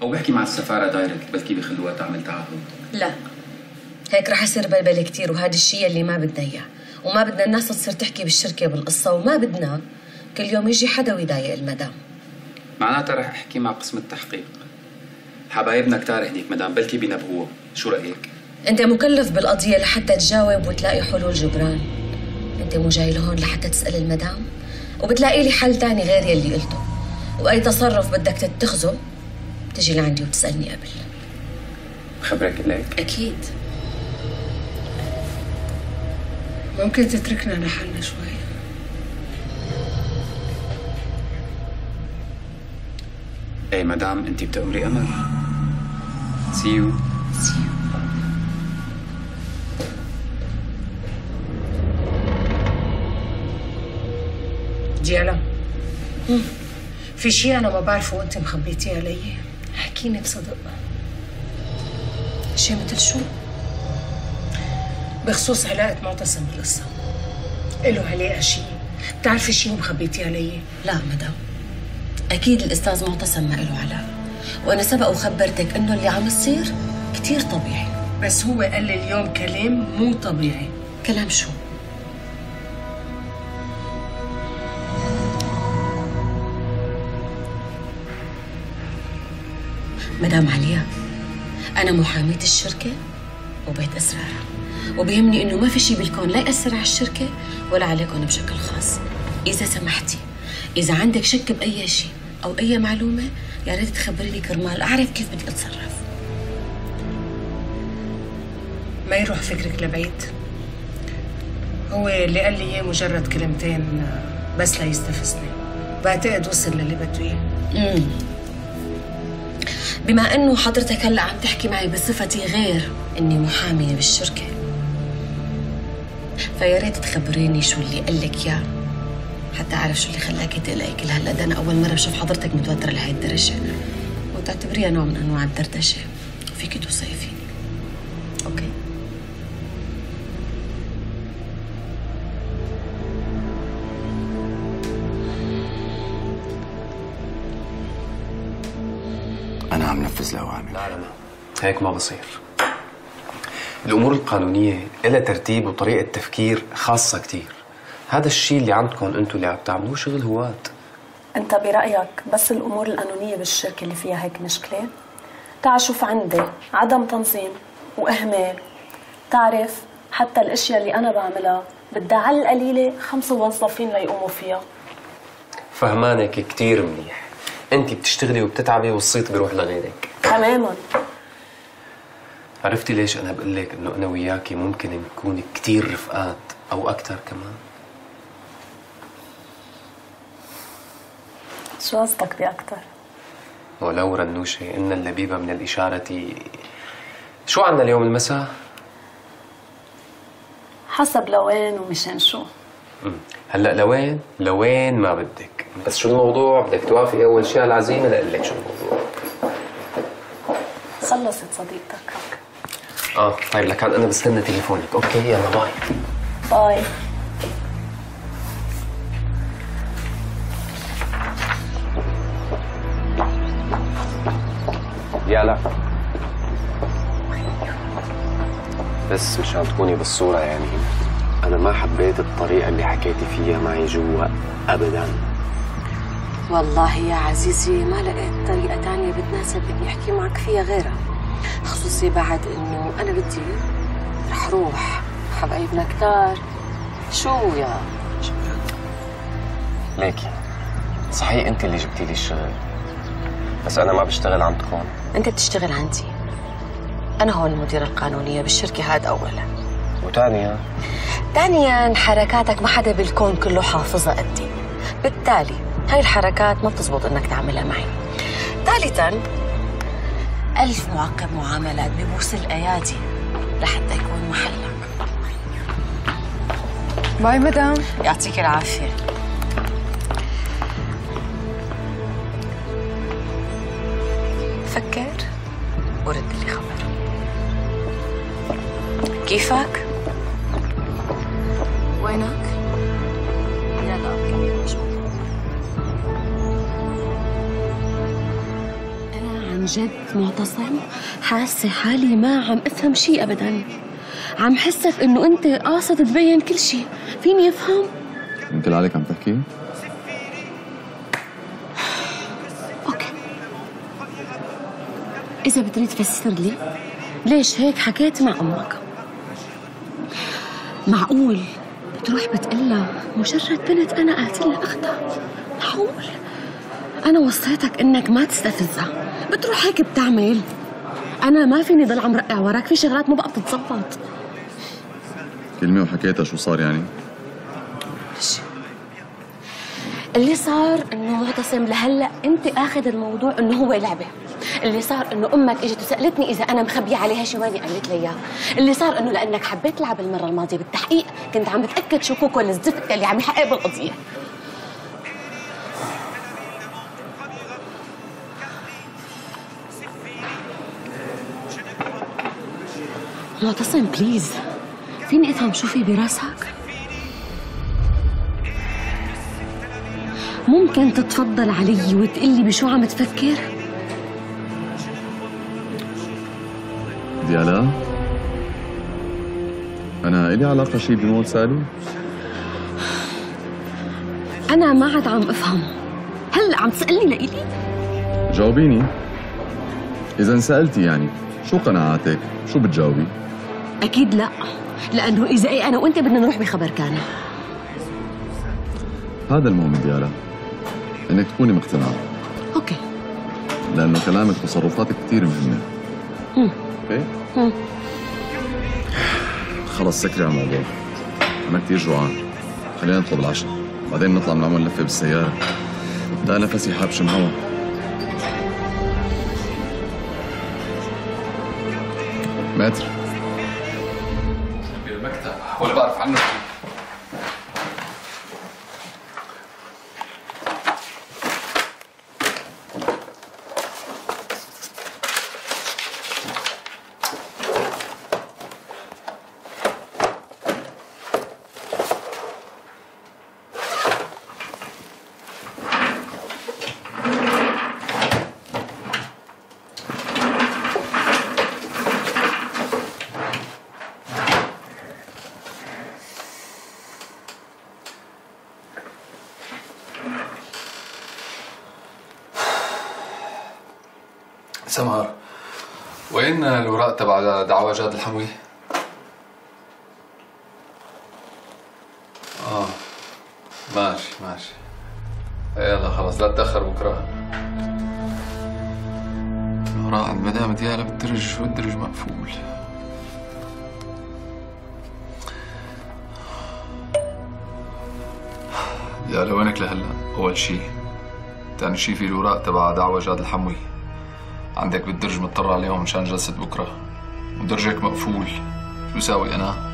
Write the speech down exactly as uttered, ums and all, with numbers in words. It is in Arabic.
او بحكي مع السفاره دايركت، بلكي بخلوها تعمل تعهد. لا، هيك رح يصير بلبله كثير، وهذا الشيء اللي ما بدنا اياه، وما بدنا الناس تصير تحكي بالشركه بالقصه، وما بدنا كل يوم يجي حدا ويضايق المدام. معناتها رح احكي مع قسم التحقيق. حبايبنا كتار هديك مدام، بلكي بينبهوها. شو رايك؟ انت مكلف بالقضيه لحتى تجاوب وتلاقي حلول جبران. انت مو جاي لهون لحتى تسال المدام، وبتلاقي لي حل تاني غير يلي قلته، واي تصرف بدك تتخذه تجي لعندي وتسالني قبل. خبرك لك؟ اكيد. ممكن تتركنا لحالنا شوي؟ ايه مدام، انت بتأمري امر. سيو سيو. جيالا، في شيء انا ما بعرفه وانت مخبيتيه علي، احكيني بصدق. شيء مثل شو؟ بخصوص علاقة معتصم بالقصة. إله عليها شيء؟ بتعرفي شيء ومخبيتيه علي؟ لا مدام، اكيد الاستاذ معتصم ما له علاقه، وانا سبق وخبرتك انه اللي عم يصير كثير طبيعي. بس هو قال لي اليوم كلام مو طبيعي. كلام شو؟ مدام عليا، أنا محامية الشركة وبيت أسرارها، وبيهمني إنه ما في شيء بالكون لا يأثر على الشركة ولا عليكم بشكل خاص. إذا سمحتي، إذا عندك شك بأي شيء أو أي معلومة يا ريت تخبريني كرمال أعرف كيف بدي أتصرف. ما يروح فكرك لبعيد. هو اللي قال لي إياه مجرد كلمتين بس ليستفزني، بعتقد وصل للي بده إياه. امم بما انه حضرتك هلا عم تحكي معي بصفتي غير اني محاميه بالشركه، فيا ريت تخبريني شو اللي قال لك اياه حتى اعرف شو اللي خلاكي تقلقي كل هالقد. انا اول مره بشوف حضرتك متوتره لهي الدرجه، وتعتبريها نوع من انواع الدردشه، فيكي توصفي فيني. اوكي؟ أنا عم نفذ الأوامر. لا لا لا، هيك ما بصير. الأمور القانونية إلها ترتيب وطريقة تفكير خاصة كتير. هذا الشيء اللي عندكم أنتوا اللي عم تعملوه شغل هواة. أنت برأيك بس الأمور القانونية بالشركة اللي فيها هيك مشكلة؟ تعال شوف عندي عدم تنظيم وإهمال. تعرف حتى الأشياء اللي أنا بعملها بدها على القليلة خمس موظفين ليقوموا فيها. فهمانك كتير منيح. انت بتشتغلي وبتتعبي والصيت بيروح لغيرك. تماما. عرفتي ليش انا بقول لك انه انا وياكي ممكن نكون كتير رفقات او اكثر كمان؟ شو قصدك باكثر؟ ولو رنوشه ان اللبيبه من الاشاره. شو عنا اليوم المساء؟ حسب لوين ومشان شو. امم هلا لوين؟ لوين ما بدك، بس شو الموضوع؟ بدك توافقي اول شيء على العزيمه لاقول لك شو الموضوع. خلصت صديقتك هيك. اه طيب لكان انا بستنى تليفونك. اوكي يلا باي. باي. يلا بس مشان تكوني بالصوره، يعني أنا ما حبيت الطريقة اللي حكيتي فيها معي جوا أبداً. والله يا عزيزي ما لقيت طريقة تانية بتناسب إني أحكي معك فيها غيرها، خصوصي بعد إنه أنا بدي رح روح حبايبنا كتار. شو يا شكرا. ليكي صحيح أنت اللي جبتي لي الشغل، بس أنا ما بشتغل عندكم. أنت بتشتغل عندي، أنا هون المديرة القانونية بالشركة. هاد أولاً. وثانيا ثانياً حركاتك ما حدا بالكون كله حافظها قدي، بالتالي هاي الحركات ما بتزبط انك تعملها معي. ثالثاً ألف معقب معاملات ببوس الأيادي لحتى يكون محلك. باي مدام. يعطيك العافية. فكر ورد لي خبر. كيفك؟ وينك؟ يلا كمل شوي. أنا عن عن جد معتصم حاسة حالي ما عم افهم شيء ابدا. عم حسك انه انت قاصد تبين كل شيء، فيني افهم؟ انت اللي عليك عم تحكي؟ اوكي، اذا بتريد تفسر لي ليش هيك حكيت مع امك. معقول بتروح بتقلها مجرد بنت انا قاتلها اختها؟ معقول؟ انا وصيتك انك ما تستفزها، بتروح هيك بتعمل؟ انا ما فيني ضل عم رقع وراك، في شغلات ما بقى بتتظبط. كلمة وحكيتها، شو صار يعني؟ اللي صار انه معتصم لهلا انت اخذ الموضوع انه هو لعبه. اللي صار انه امك اجت وسالتني اذا انا مخبيه عليها شي واني قالت لي اياه. اللي صار انه لانك حبيت تلعب المره الماضيه بالتحقيق كنت عم بتاكد شو كوكو الزفت اللي عم يحقق بالقضيه. معتصم بليز، فيني افهم شو في براسك؟ ممكن تتفضل علي وتقلي بشو عم تفكر؟ ديالا، أنا إلي علاقة شي بموت سالي؟ أنا ما عاد عم أفهم، هلأ عم تسألني لإلي؟ جاوبيني. إذا سألتي يعني شو قناعاتك؟ شو بتجاوبي؟ أكيد لا، لأنه إذا إيه أنا وأنت بدنا نروح بخبر كان. هذا المهم ديالا، إنك تكوني مقتنعة. أوكي. لأنه كلامك وتصرفاتك كثير مهمة. امم اوكي؟ امم خلص سكري على الموضوع. أنا كثير جوعان. خلينا نطلب العشاء، بعدين نطلع نعمل لفة بالسيارة. لا نفسي حابشم هوا. متر بالمكتب ولا بعرف عنه شيء. سمر، وين الوراق تبع دعوى جاد الحموي؟ اه ماشي ماشي، يلا خلص لا تتأخر بكره. الوراق عند مدام ديالا بالدرج والدرج مقفول. ديالا وينك لهلا؟ أول شي. ثاني شي في الوراق تبع دعوى جاد الحموي. عندك بالدرج مضطر عليهم مشان جلسة بكرة، ودرجك مقفول. شو ساوي أنا؟